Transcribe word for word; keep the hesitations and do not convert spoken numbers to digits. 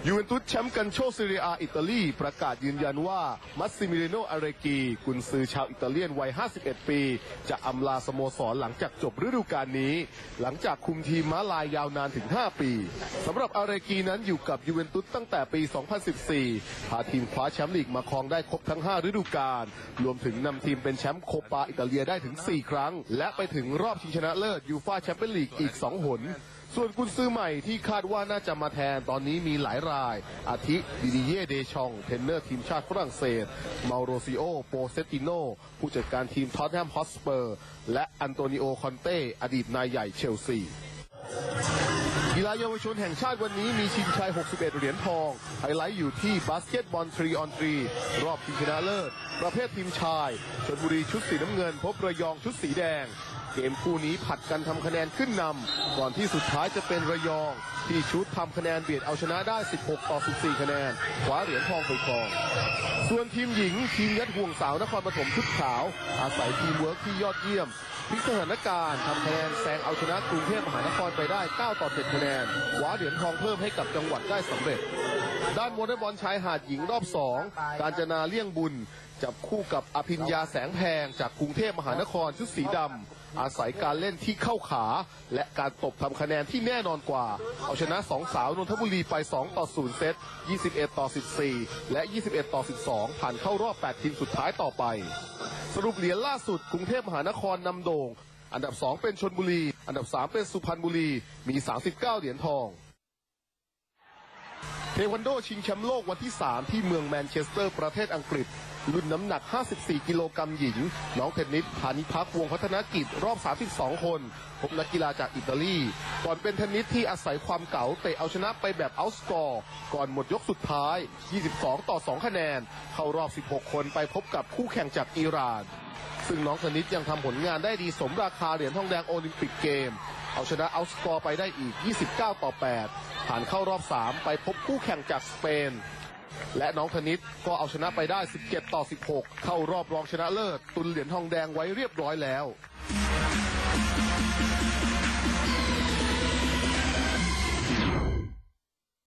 ยูเวนตุสแชมป์กันโชซีเรียอิตาลีประกาศยืนยันว่ามัสซิมิลิโนอาเรกีกุนซือชาวอิตาเลียนวัยห้าสิบเอ็ดปีจะอำลาสโมสรหลังจากจบฤดูกาลนี้หลังจากคุมทีมม้าลายยาวนานถึงห้าปีสำหรับอาเรกีนั้นอยู่กับยูเวนตุสตั้งแต่ปีสองพันสิบสี่พาทีมคว้าแชมป์ลีกมาครองได้ครบทั้งห้าฤดูกาลรวมถึงนำทีมเป็นแชมป์โคปาอิตาเลียได้ถึงสี่ครั้งและไปถึงรอบชิงชนะเลิศยูฟ่าแชมเปี้ยนลีกอีกสองหนส่วนกุนซือใหม่ที่คาดว่าน่าจะมาแทนตอนนี้มีหลายรายอาทิดิดิเย่เดชองเทรนเนอร์ทีมชาติฝรั่งเศสมาโรซิโอโปเซติโนผู้จัดการทีมท็อตแนมฮอตสเปอร์และอันโตนิโอคอนเต้อดีตนายใหญ่เชลซีกีฬาเยาวชนแห่งชาติวันนี้มีชิงชัยหกสิบเอ็ดเหรียญทองไฮไลท์อยู่ที่บาสเกตบอลทรีออนทรีรอบชิงชนะเลิศประเภททีมชายชลบุรีชุดสีน้ำเงินพบระยองชุดสีแดงเกมคู่นี้ผัดกันทำคะแนนขึ้นนำก่อนที่สุดท้ายจะเป็นระยองที่ชุดทำคะแนนเบียดเอาชนะได้สิบหกต่อสิบสี่คะแนนคว้าเหรียญทองไปครองส่วนทีมหญิงทีมยัดห่วงสาวนครปฐมชุดขาวอาศัยทีมเวิร์คที่ยอดเยี่ยมพลิกสถานการณ์ทำคะแนนแซงเอาชนะกรุงเทพมหานครไปได้เก้าต่อเจ็ดคะแนนคว้าเหรียญทองเพิ่มให้กับจังหวัดได้สำเร็จด้านวอลเลย์บอลชายหาดหญิงรอบสองกาญจนาเลี่ยงบุญจับคู่กับอภิญญาแสงแพงจากกรุงเทพมหานครชุดสีดำอาศัยการเล่นที่เข้าขาและการตบทำคะแนนที่แน่นอนกว่าเอาชนะสองสาวนนทบุรีไปสองต่อศูนย์เซตยี่สิบเอ็ดต่อสิบสี่และยี่สิบเอ็ดต่อสิบสองผ่านเข้ารอบแปดทีมสุดท้ายต่อไปสรุปเหรียญล่าสุดกรุงเทพมหานครนำโด่งอันดับสองเป็นชลบุรีอันดับสามเป็นสุพรรณบุรีมีสามสิบเก้าเหรียญทองเทควันโดชิงแชมป์โลกวันที่สามที่เมืองแมนเชสเตอร์ประเทศอังกฤษรุ่นน้ำหนักห้าสิบสี่กิโลกรัมหญิงน้องเทนนิสพานิพักวงพัฒนกิจรอบสามสิบสองคนพบนักกีฬาจากอิตาลีก่อนเป็นเทนนิสที่อาศัยความเก๋าเตะเอาชนะไปแบบเอาท์สกอร์ก่อนหมดยกสุดท้ายยี่สิบสองต่อสองคะแนนเข้ารอบสิบหกคนไปพบกับคู่แข่งจากอิหร่านซึ่งน้องเทนนิสยังทำผลงานได้ดีสมราคาเหรียญทองแดงโอลิมปิกเกมเอาชนะเอาท์สกอร์ไปได้อีกยี่สิบเก้าต่อแปดผ่านเข้ารอบสามไปพบคู่แข่งจากสเปนและน้องเทนนิสก็เอาชนะไปได้สิบเจ็ดต่อสิบหกเข้ารอบรองชนะเลิศตุนเหรียญทองแดงไว้เรียบร้อยแล้ว